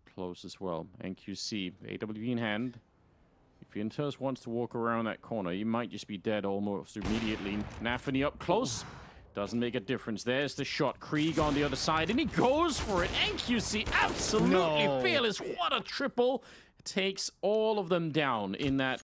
close as well. NQC, AWP in hand. If Intus wants to walk around that corner, he might just be dead almost immediately. Nafany up close. Doesn't make a difference. There's the shot. Krieg on the other side, and he goes for it. NQC absolutely fearless. What a triple. Takes all of them down in that